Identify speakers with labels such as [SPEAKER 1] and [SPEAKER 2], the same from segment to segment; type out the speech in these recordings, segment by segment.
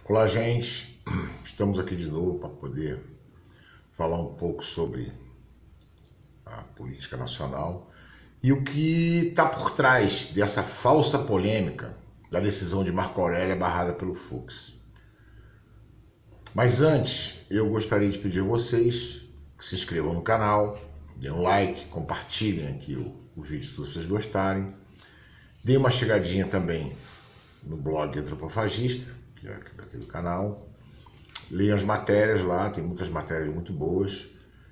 [SPEAKER 1] Olá, gente. Estamos aqui de novo para poder falar um pouco sobre a política nacional e o que está por trás dessa falsa polêmica da decisão de Marco Aurélio barrada pelo Fux. Mas antes, eu gostaria de pedir a vocês que se inscrevam no canal, deem um like, compartilhem aqui o vídeo se vocês gostarem. Deem uma chegadinha também no blog Antropofagista, que é aqui do canal. Leiam as matérias lá, tem muitas matérias muito boas.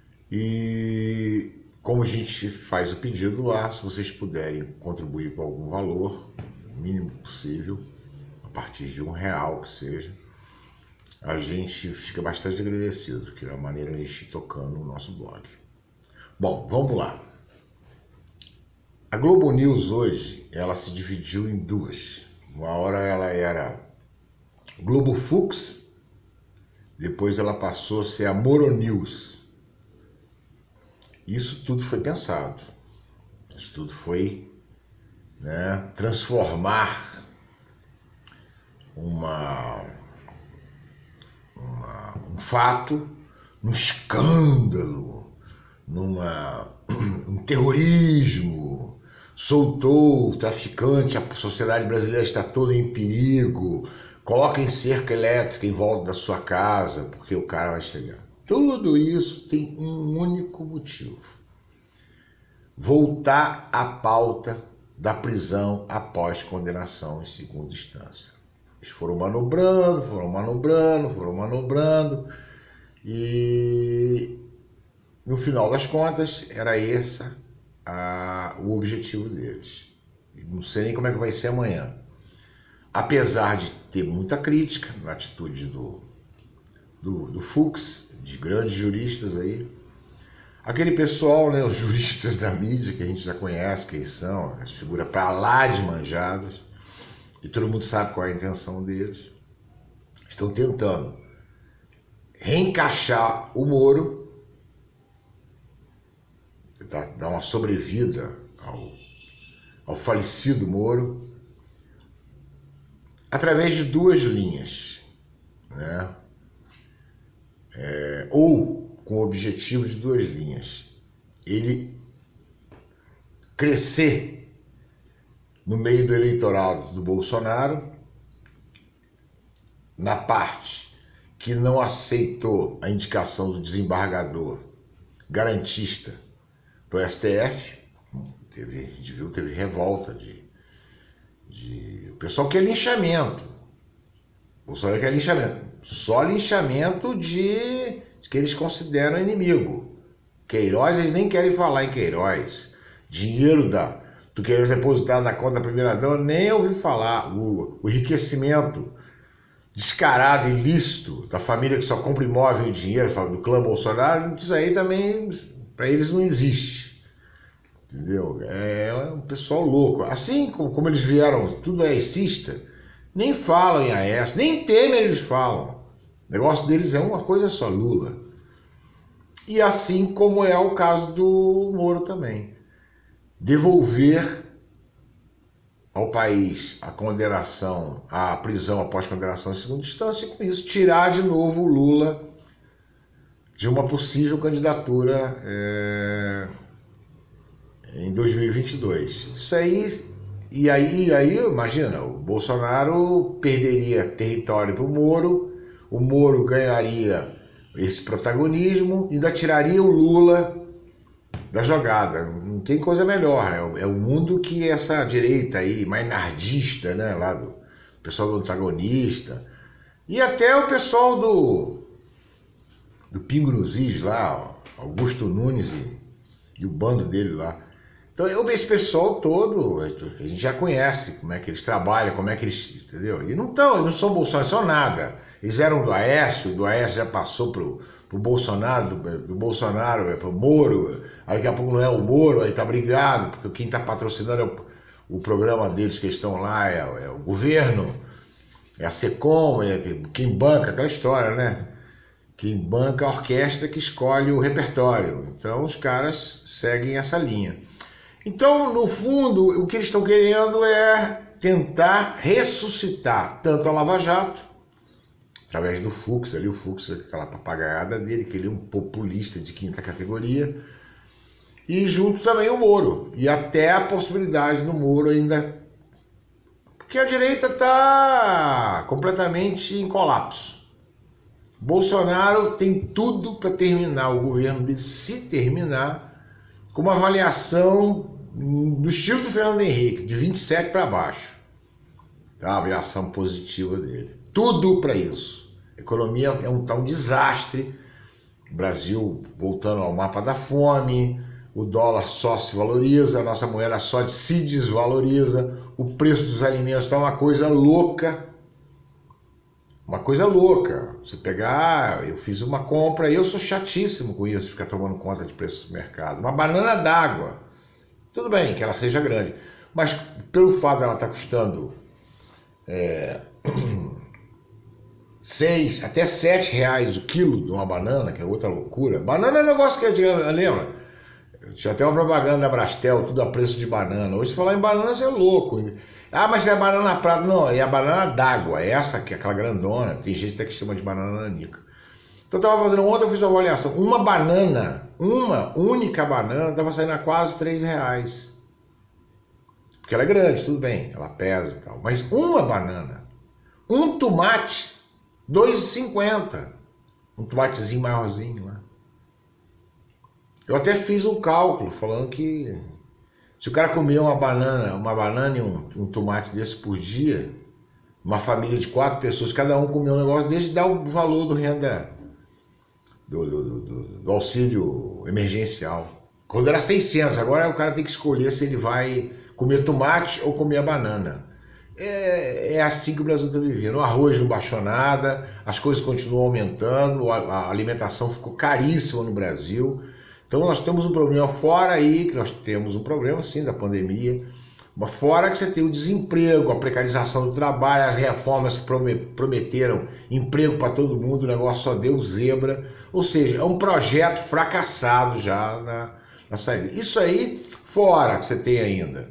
[SPEAKER 1] E como a gente faz o pedido lá, se vocês puderem contribuir com algum valor, o mínimo possível, a partir de R$1 que seja, a gente fica bastante agradecido, porque é a maneira de a gente ir tocando o nosso blog. Bom, vamos lá. A Globo News hoje, ela se dividiu em duas. Uma hora ela era Globo Fux, depois ela passou a ser a Moro News. Isso tudo foi pensado. Isso tudo foi, transformar um fato num escândalo, um terrorismo. Soltou o traficante, a sociedade brasileira está toda em perigo, coloquem cerca elétrica em volta da sua casa, porque o cara vai chegar. Tudo isso tem um único motivo: voltar à pauta da prisão após condenação em segunda instância. Eles foram manobrando, e no final das contas era esse o objetivo deles. Não sei nem como é que vai ser amanhã. Apesar de ter muita crítica na atitude do Fux, de grandes juristas aí, aquele pessoal, os juristas da mídia, que a gente já conhece quem são, as figuras para lá de manjadas, e todo mundo sabe qual é a intenção deles, estão tentando reencaixar o Moro, dar uma sobrevida ao falecido Moro, através de duas linhas, ou com o objetivo de duas linhas. Ele crescer no meio do eleitorado do Bolsonaro, na parte que não aceitou a indicação do desembargador garantista para o STF. A gente viu, teve revolta o pessoal quer linchamento. O Bolsonaro quer linchamento. Só linchamento de que eles consideram inimigo. Queiroz, eles nem querem falar em Queiroz. Dinheiro do Queiroz depositado na conta da primeira-dama, nem ouvi falar. O enriquecimento descarado, ilícito, da família que só compra imóvel e dinheiro, do clã Bolsonaro, isso aí também, para eles, não existe. Entendeu? É um pessoal louco. Assim como eles vieram, tudo aecista, nem falam em Aécio, nem Temer eles falam. O negócio deles é uma coisa só, Lula. E assim como é o caso do Moro também. Devolver ao país a condenação, a prisão após condenação em segunda instância, e com isso tirar de novo o Lula de uma possível candidatura em 2022. Isso aí, e aí, imagina, o Bolsonaro perderia território para o Moro ganharia esse protagonismo e ainda tiraria o Lula da jogada. Não tem coisa melhor. É o mundo que essa direita aí, mais nardista, lá do pessoal do antagonista, e até o pessoal do Pingo nos Is lá, Augusto Nunes e o bando dele lá. Então, esse pessoal todo, a gente já conhece como é que eles trabalham, como é que eles, entendeu? E eles não são Bolsonaro, são nada. Eles eram do Aécio já passou pro Bolsonaro, do Bolsonaro pro Moro, aí daqui a pouco não é o Moro, aí tá brigado, porque quem tá patrocinando é o programa deles que estão lá, é o governo, é a SECOM, quem banca, aquela história, Quem banca a orquestra que escolhe o repertório. Então os caras seguem essa linha. Então, no fundo, o que eles estão querendo é tentar ressuscitar tanto a Lava Jato através do Fux, ali o Fux, aquela papagaiada dele, que ele é um populista de quinta categoria, e junto também o Moro, e até a possibilidade do Moro ainda, porque a direita está completamente em colapso. Bolsonaro tem tudo para terminar o governo dele, se terminar, com uma avaliação do estilo do Fernando Henrique, de 27 para baixo. Tá? A avaliação positiva dele. Tudo para isso. A economia é um desastre. O Brasil voltando ao mapa da fome, o dólar só se valoriza, a nossa moeda só se desvaloriza, o preço dos alimentos está uma coisa louca. Uma coisa louca. Você pegar, eu fiz uma compra e eu sou chatíssimo com isso, ficar tomando conta de preço do mercado. Uma banana d'água. Tudo bem que ela seja grande, mas pelo fato de ela estar custando 6 até 7 reais o quilo de uma banana, que é outra loucura. Banana é um negócio que lembra? Tinha até uma propaganda da Brastel, tudo a preço de banana. Hoje, se falar em banana, você é louco. Ah, mas é a banana prata. Não, é a banana d'água. Essa que é aquela grandona. Tem gente até que chama de banana nanica. Então, eu estava fazendo ontem, eu fiz uma avaliação. Uma banana, uma única banana, estava saindo a quase 3 reais. Porque ela é grande, tudo bem, ela pesa e tal. Mas uma banana, um tomate, 2,50. Um tomatezinho maiorzinho lá. Eu até fiz um cálculo falando que se o cara comer uma banana e um tomate desse por dia, uma família de 4 pessoas, cada um comer um negócio desse, dá o valor do renda do auxílio emergencial. Quando era 600, agora o cara tem que escolher se ele vai comer tomate ou comer a banana. É assim que o Brasil está vivendo. O arroz não baixou nada, as coisas continuam aumentando, a alimentação ficou caríssima no Brasil. Então nós temos um problema fora aí, que nós temos um problema sim da pandemia, mas fora que você tem o desemprego, a precarização do trabalho, as reformas que prometeram emprego para todo mundo, o negócio só deu zebra. Ou seja, é um projeto fracassado já na saída. Isso aí, fora que você tem ainda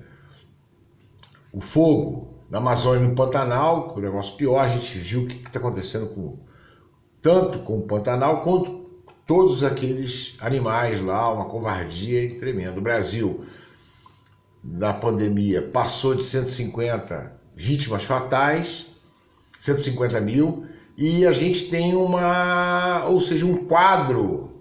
[SPEAKER 1] o fogo na Amazônia e no Pantanal, que é um negócio pior, a gente viu o que está acontecendo tanto com o Pantanal quanto todos aqueles animais lá, uma covardia tremenda. O Brasil, na pandemia, passou de 150 vítimas fatais, 150 mil, e a gente tem um quadro,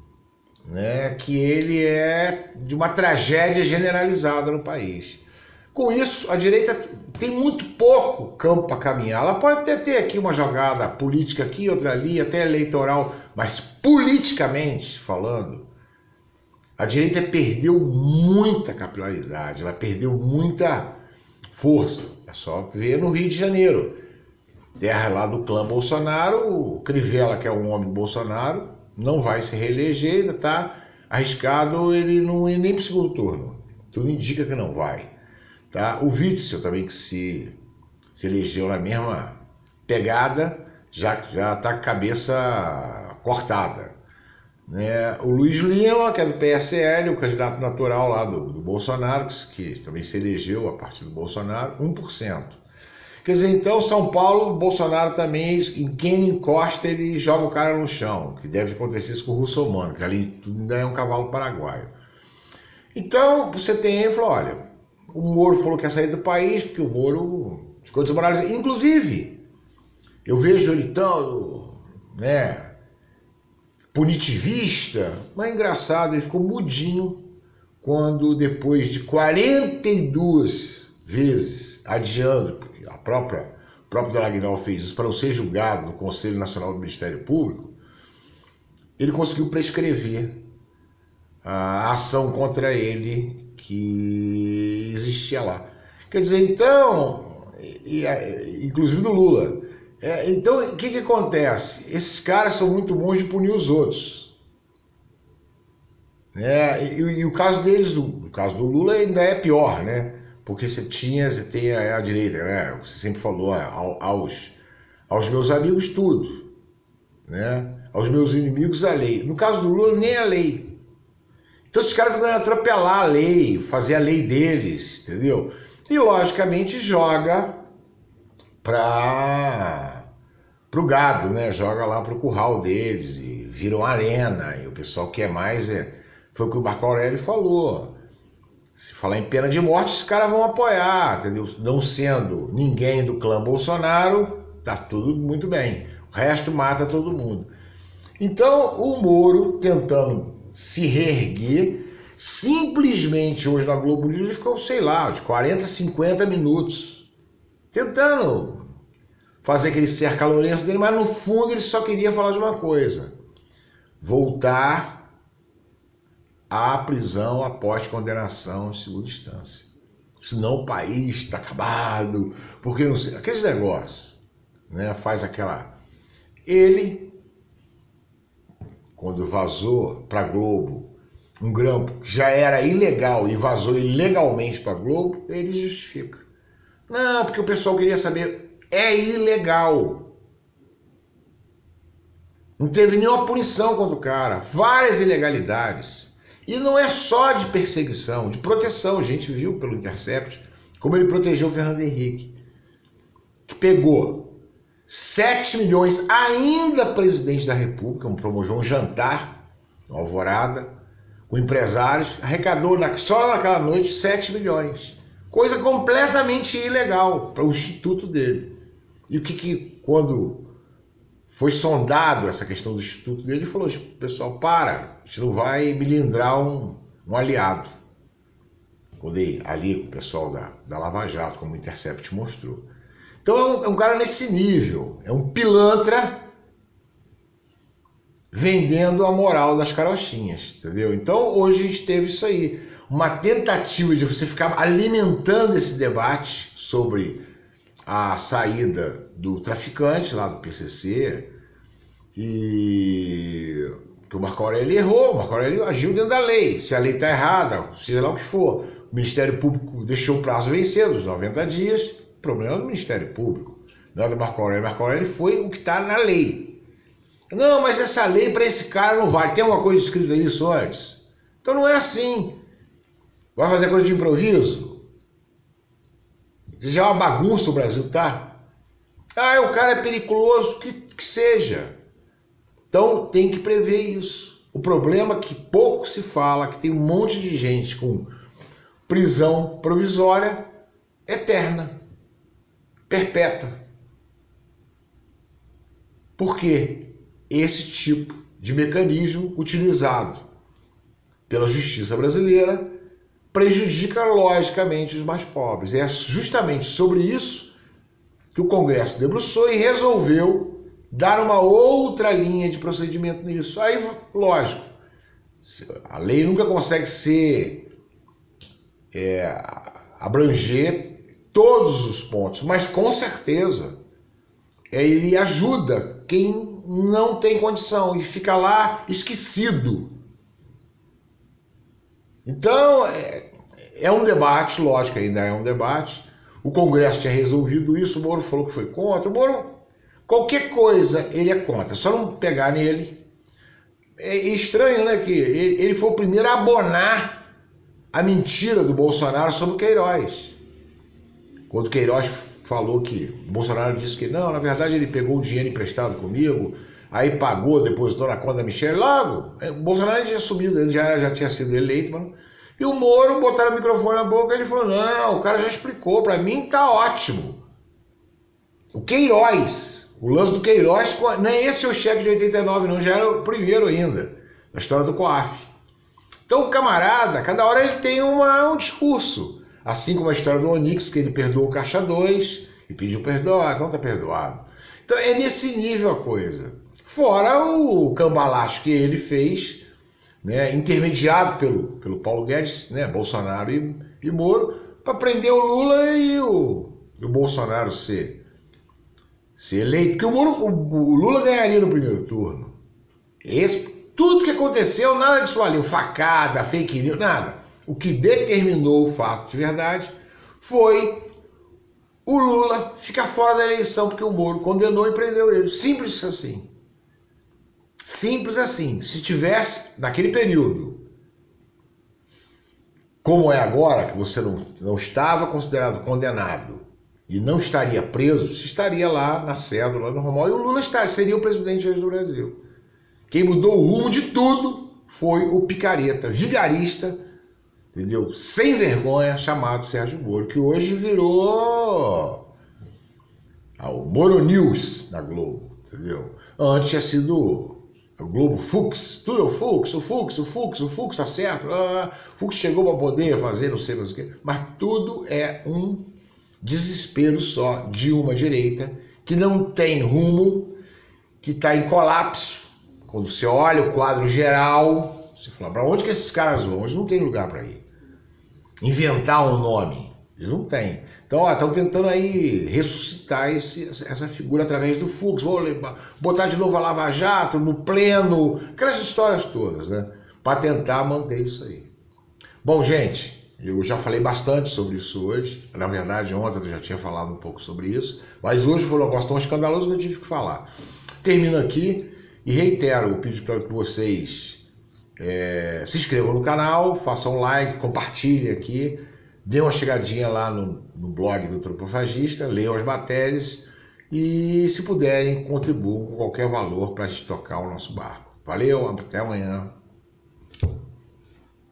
[SPEAKER 1] né, que ele é de uma tragédia generalizada no país. Com isso, a direita tem muito pouco campo para caminhar. Ela pode até ter aqui uma jogada política aqui, outra ali, até eleitoral, mas politicamente falando, a direita perdeu muita capilaridade, ela perdeu muita força. É só ver no Rio de Janeiro, terra lá do clã Bolsonaro, o Crivella, que é um homem do Bolsonaro, não vai se reeleger, ainda está arriscado ele não ir nem para o segundo turno. Tudo indica que não vai. Tá? O Witzel também, que se elegeu na mesma pegada, já está com a cabeça cortada. Né? O Luiz Lima, que é do PSL, o candidato natural lá do Bolsonaro, que também se elegeu a partir do Bolsonaro, 1%. Quer dizer, então, São Paulo, o Bolsonaro também, em quem encosta, ele joga o cara no chão, que deve acontecer isso com o Russomano, que além de tudo ainda é um cavalo paraguaio. Então, você tem aí e falou, olha, o Moro falou que ia sair do país, porque o Moro ficou desmoralizado. Inclusive, eu vejo ele tão, né, punitivista, mas é engraçado, ele ficou mudinho quando, depois de 42 vezes adiando, o próprio Dallagnol fez isso para não ser julgado no Conselho Nacional do Ministério Público, ele conseguiu prescrever a ação contra ele que existia lá. Quer dizer, então, inclusive do Lula. Então, o que acontece? Esses caras são muito bons de punir os outros. E o caso deles, o caso do Lula ainda é pior, né? Porque você tem a direita, né? Você sempre falou aos meus amigos tudo, né? Aos meus inimigos a lei. No caso do Lula, nem a lei. Então esses caras ficam atropelar a lei, fazer a lei deles, entendeu? E logicamente joga para pro gado, né? Joga lá pro curral deles e vira uma arena. E o pessoal quer mais. Foi o que o Marco Aurélio falou. Se falar em pena de morte, os caras vão apoiar, entendeu? Não sendo ninguém do clã Bolsonaro, tá tudo muito bem. O resto mata todo mundo. Então, o Moro, tentando se reerguer, simplesmente hoje na Globo News ele ficou, sei lá, de 40, 50 minutos, tentando fazer aquele cerca-lourenço dele, mas no fundo ele só queria falar de uma coisa: voltar à prisão após condenação em segunda instância. Senão o país está acabado, porque não sei, aqueles negócios, né? Faz aquela... Ele, quando vazou para a Globo um grampo que já era ilegal e vazou ilegalmente para a Globo, ele justifica. Não, porque o pessoal queria saber, é ilegal. Não teve nenhuma punição contra o cara, várias ilegalidades. E não é só de perseguição, de proteção. A gente viu pelo Intercept como ele protegeu o Fernando Henrique, que pegou 7 milhões, ainda presidente da República, promoveu um jantar, uma alvorada, com empresários, arrecadou só naquela noite 7 milhões. Coisa completamente ilegal para o instituto dele. E o que quando foi sondado essa questão do instituto dele, ele falou: pessoal, a gente não vai melindrar um aliado. Quando ele, ali com o pessoal da Lava Jato, como o Intercept mostrou. Então é um cara nesse nível, é um pilantra vendendo a moral das carochinhas, entendeu? Então hoje a gente teve isso aí, uma tentativa de você ficar alimentando esse debate sobre a saída do traficante lá do PCC, e que o Marco Aurélio errou, o Marco Aurélio agiu dentro da lei. Se a lei está errada, seja lá o que for, o Ministério Público deixou o prazo vencer, os 90 dias, problema do Ministério Público, não é do Marco Aurélio. Marco Aurélio foi o que está na lei. Não, mas essa lei para esse cara não vale. Tem alguma coisa escrita isso antes? Então não é assim. Vai fazer coisa de improviso? Já é uma bagunça o Brasil, tá? O cara é periculoso, que seja. Então tem que prever isso. O problema é que pouco se fala, que tem um monte de gente com prisão provisória eterna, perpétua. Por quê? Esse tipo de mecanismo utilizado pela justiça brasileira prejudica logicamente os mais pobres. É justamente sobre isso que o Congresso debruçou e resolveu dar uma outra linha de procedimento nisso. Aí, lógico, a lei nunca consegue abranger todos os pontos, mas com certeza ele ajuda quem não tem condição e fica lá esquecido. Então, é um debate, lógico, ainda é um debate. O Congresso tinha resolvido isso, o Moro falou que foi contra. O Moro, qualquer coisa, ele é contra, só não pegar nele. É estranho, né, que ele foi o primeiro a abonar a mentira do Bolsonaro sobre o Queiroz. Quando o Queiroz falou que o Bolsonaro disse que não, na verdade ele pegou o dinheiro emprestado comigo, aí pagou, depositou na conta da Michelle, logo, o Bolsonaro tinha subido, ele já tinha sido eleito, mano. E o Moro botaram o microfone na boca e ele falou: não, o cara já explicou, pra mim tá ótimo. O Queiroz, o lance do Queiroz, não é esse o cheque de 89 não, já era o primeiro ainda, da história do COAF. Então o camarada, cada hora ele tem um discurso, assim como a história do Onix, que ele perdoou o Caixa 2 e pediu perdão, então tá perdoado. Então é nesse nível a coisa. Fora o cambalacho que ele fez, né, intermediado pelo Paulo Guedes, né, Bolsonaro e Moro, para prender o Lula e o Bolsonaro ser eleito. Porque o Lula ganharia no primeiro turno. Tudo que aconteceu, nada disso valeu. Facada, fake news, nada. O que determinou o fato de verdade foi o Lula ficar fora da eleição, porque o Moro condenou e prendeu ele. Simples assim. Simples assim. Se tivesse, naquele período, como é agora, que você não estava considerado condenado, e não estaria preso, se estaria lá na cédula normal, e o Lula seria o presidente hoje do Brasil. Quem mudou o rumo de tudo foi o picareta, vigarista, entendeu? Sem vergonha, chamado Sérgio Moro, que hoje virou o Moro News na Globo, entendeu? Antes tinha sido o Globo Fux, tudo é o Fux tá certo, Fux chegou para poder fazer não sei mais o que, mas tudo é um desespero só de uma direita que não tem rumo, que está em colapso. Quando você olha o quadro geral, você fala, para onde que esses caras vão? Eles não tem lugar para ir. Inventar um nome, eles não têm. Então, estão tentando aí ressuscitar essa figura através do Fux, vou botar de novo a Lava Jato no pleno, aquelas histórias todas, né? Para tentar manter isso aí. Bom, gente, eu já falei bastante sobre isso hoje. Na verdade, ontem eu já tinha falado um pouco sobre isso, mas hoje foi um negócio tão escandaloso que eu tive que falar. Termino aqui e reitero o pedido para que vocês se inscrevam no canal, façam um like, compartilhem aqui, dê uma chegadinha lá no blog do Antropofagista, leiam as matérias e, se puderem, contribuam com qualquer valor para a gente tocar o nosso barco. Valeu, até amanhã.